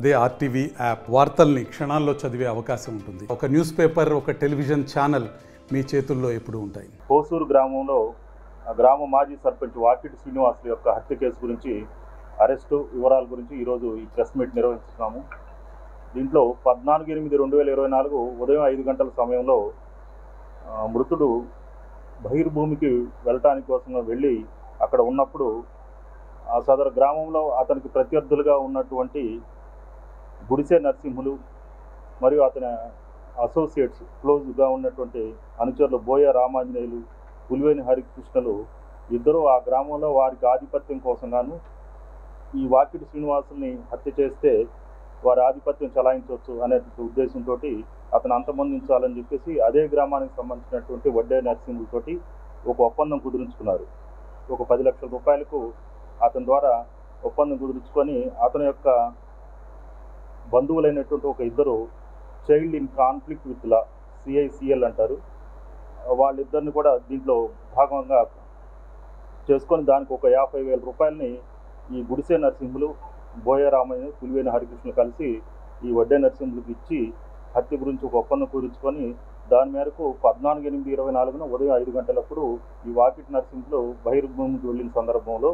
అదే RTV app వార్తల్ని క్షణాల్లో చదివే అవకాశం ఉంటుంది. ఒక న్యూస్ పేపర్, ఒక టెలివిజన్ ఛానల్ మీ చేతుల్లో ఎప్పుడూ ఉంటాయి. కోసూరు గ్రామంలో గ్రామ మాజీ సర్పంచ్ వాకిటి శ్రీనివాసులు యొక్క హత్య కేసు గురించి, అరెస్టు వివరాల గురించి ఈరోజు ఈ ప్రెస్ మీట్ నిర్వహిస్తున్నాము. దీంట్లో 14/8/2024 ఉదయం 5 గంటల సమయంలో మృతుడు బహిర్భూమికి వెళ్ళటానికి కోసం వెళ్ళి అక్కడ ఉన్నప్పుడు ఆ సదరు గ్రామంలో అతనికి ప్రత్యర్థులుగా ఉన్నటువంటి గుడిసె నరసింహులు మరియు అతని అసోసియేట్స్ క్లోజ్గా ఉన్నటువంటి అనుచరులు బోయ రామాంజనేయులు, పులివేని హరికృష్ణలు ఇద్దరు ఆ గ్రామంలో వారికి ఆధిపత్యం కోసం గాను ఈ వాకిటి శ్రీనివాసుల్ని హత్య చేస్తే వారి ఆధిపత్యం చలాయించవచ్చు అనే ఉద్దేశంతో అతను అంతమొందించాలని చెప్పేసి అదే గ్రామానికి సంబంధించినటువంటి వడ్డే నరసింహులతోటి ఒక ఒప్పందం కుదుర్చుకున్నారు. ఒక 10 లక్షల రూపాయలకు అతని ద్వారా ఒప్పందం కుదుర్చుకొని అతని యొక్క బంధువులైనటువంటి ఒక ఇద్దరు child in conflict with law, CICL అంటారు, వాళ్ళిద్దరిని కూడా దీంట్లో భాగంగా చేసుకొని దానికి ఒక 50,000 రూపాయలని ఈ గుడిసె నరసింహులు, బోయ రామయ్య, పులివేని హరికృష్ణులు కలిసి ఈ వడ్డే నరసింహులకు ఇచ్చి హత్య గురించి ఒక ఒప్పందం కుదుర్చుకొని దాని మేరకు 14/8/24 ఉదయం 5 గంటలప్పుడు ఈ వాకిటి నరసింహులు బహిర్భూమికి వెళ్ళిన సందర్భంలో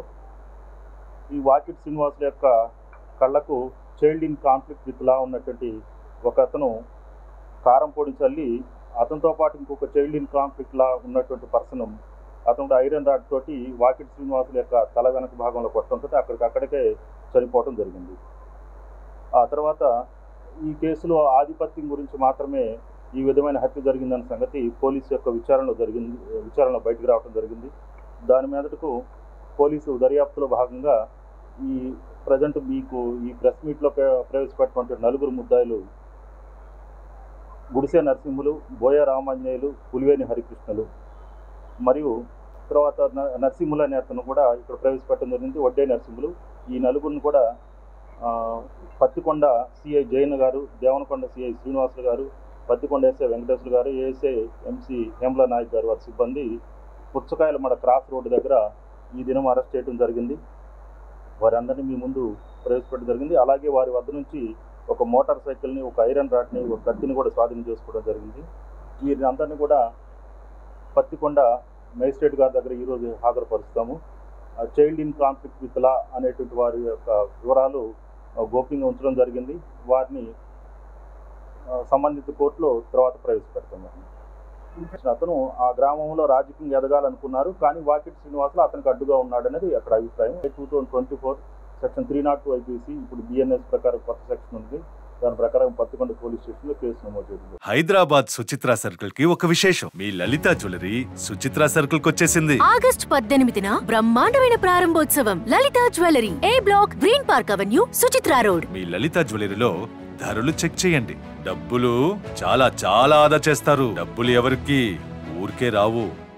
ఈ వాకిటి శ్రీనివాసుల యొక్క కళ్ళకు child in conflict with law ఉన్నటువంటి ఒక అతను కారం పొడి చల్లి అతనితో పాటు ఇంకొక చైల్డ్ ఇన్ కాన్ఫ్లిక్ట్ లా ఉన్నటువంటి పర్సన్ అతను ఐరన్ రాడ్ తోటి వాకిటి శ్రీనివాసుల యొక్క తల వెనక భాగంలో కొట్టడంతో అక్కడికే చనిపోవడం జరిగింది. ఆ తర్వాత ఈ కేసులో ఆధిపత్యం గురించి మాత్రమే ఈ విధమైన హత్య జరిగిందన్న సంగతి పోలీసు యొక్క విచారణలో బయటకు రావడం జరిగింది. దాని మీదటకు పోలీసు దర్యాప్తులో భాగంగా ఈ ప్రజెంట్ మీకు ఈ ప్రెస్ మీట్లో ప్రవేశపెట్టినటువంటి 4 ముద్దాయిలు గుడిసె నరసింహులు, బోయ రామాంజనేయులు, పులివేని హరికృష్ణలు మరియు తర్వాత నరసింహులు అనే అతను కూడా ఇక్కడ ప్రవేశపెట్టడం జరిగింది, వడ్డే నరసింహులు. ఈ 4 కూడా పత్తికొండ CI జైన్ గారు, దేవనకొండ CI శ్రీనివాసులు గారు, పత్తికొండ SI వెంకటేశ్వర గారు, ASI MC హేమలా నాయక్ గారు వారి సిబ్బంది పుచ్చకాయల మడ క్రాస్ రోడ్డు దగ్గర ఈ దినం అరెస్ట్ చేయడం జరిగింది. వారందరినీ మీ ముందు ప్రవేశపెట్టడం జరిగింది. అలాగే వారి వద్ద నుంచి ఒక మోటార్ సైకిల్ని, ఒక ఐరన్ రాడ్ని, ఒక కత్తిని కూడా స్వాధీనం చేసుకోవడం జరిగింది. వీరిని అందరినీ కూడా పత్తికొండ మేజిస్ట్రేట్ గారి దగ్గర ఈరోజు హాజరుపరుస్తాము. Child in conflict with law అనేటువంటి వారి యొక్క వివరాలు గోప్యంగా ఉంచడం జరిగింది. వారిని సంబంధిత కోర్టులో తర్వాత ప్రవేశపెడతాము. అతను ఆ గ్రామంలో రాజకీయంగా ఎదగాలనుకున్నారు, కానీ వాకిటి శ్రీనివాసులు అతనికి అడ్డుగా ఉన్నాడనేది అక్కడ అభిప్రాయం. 2024 సెక్షన్ 302 IPC ఇప్పుడు BNS ప్రకారం కొత్త సెక్షన్ ఉంది. దాని ప్రకారం పత్తికొండ పోలీస్ స్టేషన్లో కేసు నమోదు చేసింది. హైదరాబాద్ సుచిత్ర సర్కిల్ కి ఒక విశేషం. మీ లలిత జ్యువెలరీ సుచిత్ర సర్కిల్ కి వచ్చేసింది. ఆగస్ట్ 18న బ్రహ్మాండమైన ప్రారంభోత్సవం. Lalitha jewellery, A block, green park avenue, Suchitra road. మీ లలిత జ్యువెలరీలో ధరలు చెక్ చేయండి. డబ్బులు చాలా చాలా ఆదా చేస్తారు. డబ్బులు ఎవరికి ఊరికే రావు.